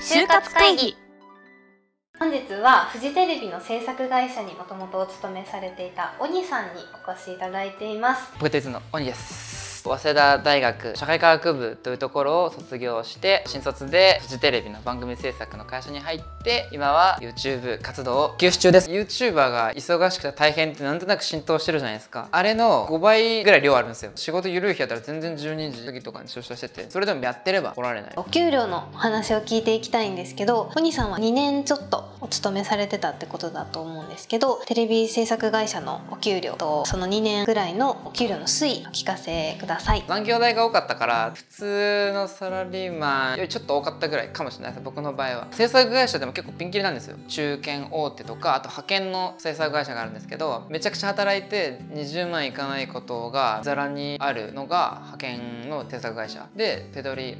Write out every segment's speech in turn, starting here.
就活会議。本日はフジテレビの制作会社にもともとお勤めされていた鬼さんにお越しいただいています。 ポケテツの鬼です。早稲田大学社会科学部というところを卒業して新卒でフジテレビの番組制作の会社に入って今は YouTube 活動を休止中です。 YouTuber が忙しくて大変ってなんとなく浸透してるじゃないですか。あれの5倍ぐらい量あるんですよ。仕事緩い日だったら全然12時過ぎとかに出社してて、それでもやってれば来られない。 お給料の話を聞いていきたいんですけど、鬼さんは2年ちょっとお勤めされてたってことだと思うんですけど、テレビ制作会社のお給料とその2年ぐらいのお給料の推移お聞かせください。 残業代が多かったから普通のサラリーマンよりちょっと多かったぐらいかもしれないです。僕の場合は制作会社でも結構ピンキリなんですよ。中堅大手とかあと派遣の制作会社があるんですけど、めちゃくちゃ働いて20万いかないことがざらにあるのが派遣の制作会社で、手取り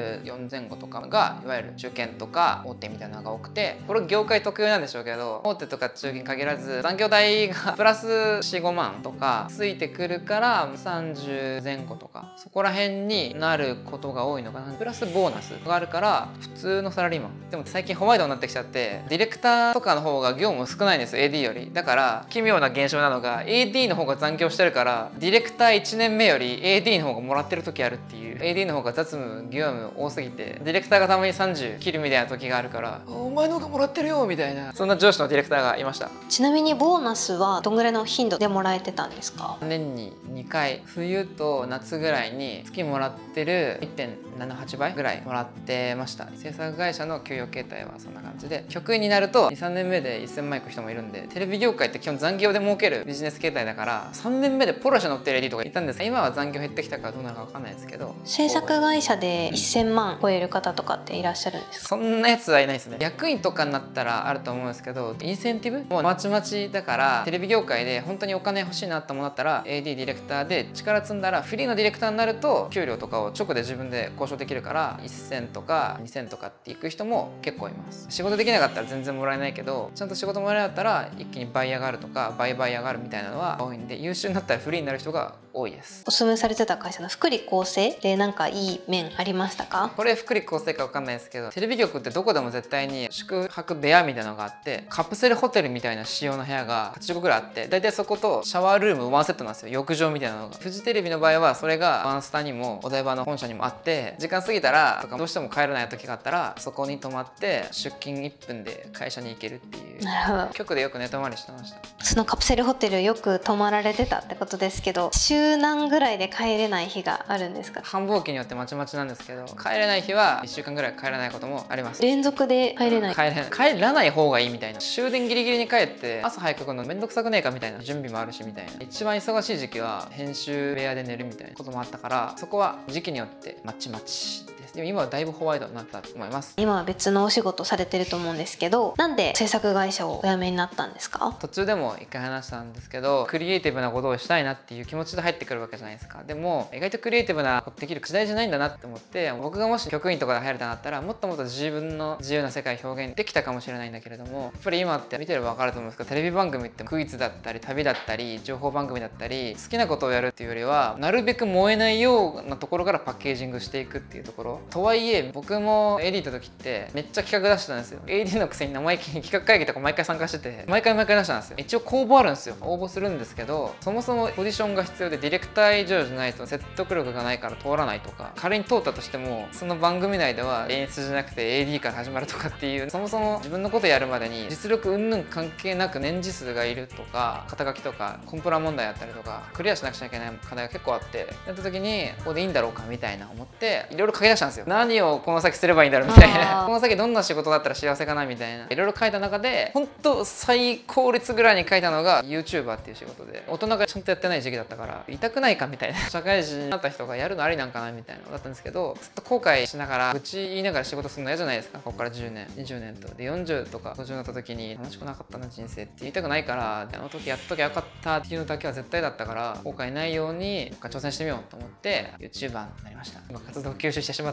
24前後とかがいわゆる中堅とか大手みたいなのが多くて、これ業界特有なんでしょうけど、大手とか中堅に限らず残業代がプラス4、5万とかついてくるから30前後とかそこら辺になることが多いのかな。プラスボーナスがあるから普通のサラリーマンでも最近ホワイトになってきちゃって、ディレクターとかの方が業務少ないんですよ AD より。だから奇妙な現象なのが AD の方が残業してるからディレクター1年目より AD の方がもらってる時あるっていう。 AD の方が雑務業務多すぎてディレクターがたまに30切るみたいな時があるから、お前の方がもらってるよみたいな、そんな上司のディレクターがいました。 ちなみにボーナスはどんぐらいの頻度でもらえてたんですか？ 年に2回、冬と夏ぐらいに月もらってる 1.78 倍ぐらいもらってました。制作会社の給与形態はそんな感じで、局員になると 2,3 年目で1000万いく人もいるんで、テレビ業界って基本残業で儲けるビジネス形態だから3年目でポルシェ乗ってる AD とかいたんです。今は残業減ってきたからどうなるか分かんないですけど、 制作会社で1000万超える方とかっていらっしゃるんですか？ そんなやつはいないですね。役員とかになったらあると思うんですけど、インセンティブもうまちまちだから、テレビ業界で本当にお金欲しいなと思ったら AD ディレクターで力積んだらフリーのディレクターになると給料とかを直で自分で交渉できるから1000とか2000とかっていく人も結構います。仕事できなかったら全然もらえないけど、ちゃんと仕事もらえなかったら一気に倍上がるとか倍々上がるみたいなのは多いんで、優秀になったらフリーになる人が多いです。 お勤めされてた会社の福利厚生でなんかいい面ありましたか？ これ福利厚生か分かんないですけど、テレビ局ってどこでも絶対に宿泊部屋みたいなのがあって、カプセルホテルみたいな仕様の部屋が80個ぐらいあって、大体そことシャワールームワンセットなんですよ。浴場みたいなのが。フジテレビの場合はそれがワンスタにもお台場の本社にもあって、時間過ぎたらとかどうしても帰れない時があったらそこに泊まって出勤1分で会社に行けるっていう。 なるほど。 局でよく寝泊まりしてました。 そのカプセルホテルよく泊まられてたってことですけど、週何ぐらいで帰れない日があるんですか？ 繁忙期によってまちまちなんですけど、帰れない日は1週間ぐらい帰れないこともあります。 連続で帰れない？ 帰らない方がいいみたいな。終電ギリギリに帰って朝早く来るのめんどくさくねえかみたいな、準備もあるしみたいな。一番忙しい時期は編集部屋で寝るみたいなこともあったから、そこは時期によってまちまちです。でも今はだいぶホワイトになったと思います。 今は別のお仕事されてると思うんですけど、なんで制作会社をお辞めになったんですか？ 途中でも一回話したんですけど、クリエイティブなことをしたいなっていう気持ちで入ってくるわけじゃないですか。でも意外とクリエイティブなことできる時代じゃないんだなって思って、僕がもし局員とかで入れたんだったらもっともっと自分の自由な世界を表現できたかもしれないんだけれども、やっぱり今って見てれば分かると思うんですけど、テレビ番組ってクイズだったり旅だったり情報番組だったり好きなことをやるっていうよりは、なるべく燃えないようなところからパッケージングしていくっていうところ。とはいえ僕も AD の時ってめっちゃ企画出してたんですよ。 AD のくせに生意気に企画会議とか毎回参加してて、毎回出したんですよ。一応公募あるんですよ。応募するんですけど、そもそもポジションが必要でディレクター以上じゃないと説得力がないから通らないとか、仮に通ったとしてもその番組内では演出じゃなくて AD から始まるとかっていう、そもそも自分のことやるまでに実力云々関係なく年次数がいるとか、肩書きとかコンプラ問題やったりとかクリアしなくちゃいけない課題が結構あって、やった時にここでいいんだろうかみたいな思っていろいろ書き出したんですよ。何をこの先すればいいんだろうみたいなこの先どんな仕事だったら幸せかなみたいないろいろ書いた中で、本当最高率ぐらいに書いたのが YouTuber っていう仕事で、大人がちゃんとやってない時期だったから痛くないかみたいな、社会人になった人がやるのありなんかなみたいなのだったんですけど、ずっと後悔しながら愚痴言いながら仕事するの嫌じゃないですか。ここから10年20年とで40とか50になった時に楽しくなかったな人生って言いたくないから、あの時やっときゃよかったっていうのだけは絶対だったから、後悔ないように挑戦してみようと思って YouTuber になりました。今活動休止してしまった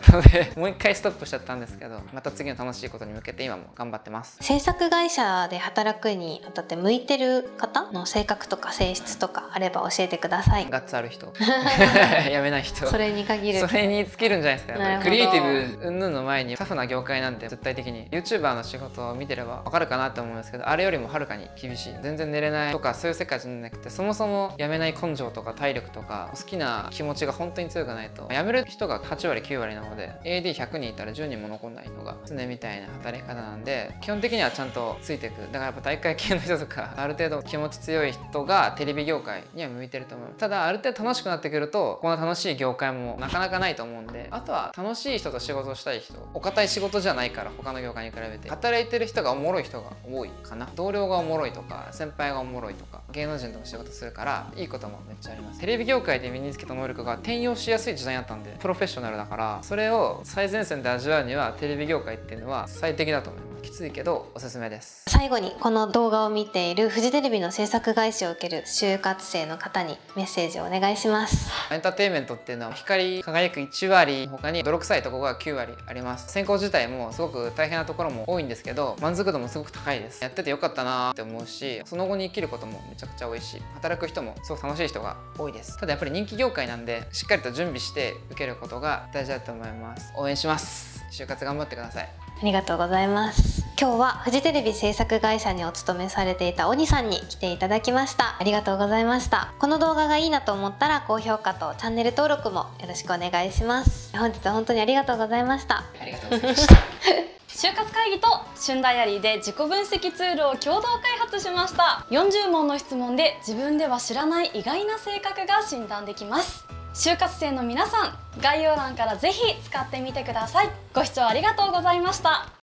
ったのでもう一回ストップしちゃったんですけど、また次の楽しいことに向けて今も頑張ってます。 制作会社で働くにあたって向いてる方の性格とか性質とかあれば教えてください。 ガッツある人やめない人、 それに限る。 それに尽きるんじゃないですか。 なるほど。 クリエイティブ云々の前にタフな業界なんて絶対的に YouTuber の仕事を見てれば分かるかなと思うんですけど、あれよりもはるかに厳しい。全然寝れないとかそういう世界じゃなくて、そもそもやめない根性とか体力とか好きな気持ちが本当に強くないとやめる人が8割9割なので、 AD100 人いたら10人も残んないのが常みたいな働き方なんで、基本的にはちゃんとついていく。だからやっぱ体育会系の人とかある程度気持ち強い人がテレビ業界には向いてると思う。ただある程度楽しくなってくるとこんな楽しい業界もなかなかないと思うんで、あとは楽しい人と仕事をしたい人、お堅い仕事じゃないから他の業界に比べて働いてる人がおもろい人が多いかな。同僚がおもろいとか先輩がおもろいとか芸能人とも仕事するからいいこともめっちゃあります。テレビ業界で身につけた能力が転用しやすい時代になったんで、プロフェッショナルだからそれを最前線で味わうにはテレビ業界っていうのは最適だと思います。きついけどおすすめです。 最後にこの動画を見ているフジテレビの制作会社を受ける就活生の方にメッセージをお願いします。 エンターテインメントっていうのは光り輝く1割、他に泥臭いところが9割あります。選考自体もすごく大変なところも多いんですけど、満足度もすごく高いです。やっててよかったなーって思うし、その後に生きることもめちゃくちゃ多いし、働く人もすごく楽しい人が多いです。ただやっぱり人気業界なんでしっかりと準備して受けることが大事だと思います。応援します。就活頑張ってください。 ありがとうございます。今日はフジテレビ制作会社にお勤めされていた鬼さんに来ていただきました。ありがとうございました。この動画がいいなと思ったら高評価とチャンネル登録もよろしくお願いします。本日は本当にありがとうございました。 ありがとうございました。 就活会議と旬ダイアリーで自己分析ツールを共同開発しました。40問の質問で自分では知らない意外な性格が診断できます。就活生の皆さん、概要欄からぜひ使ってみてください。ご視聴ありがとうございました。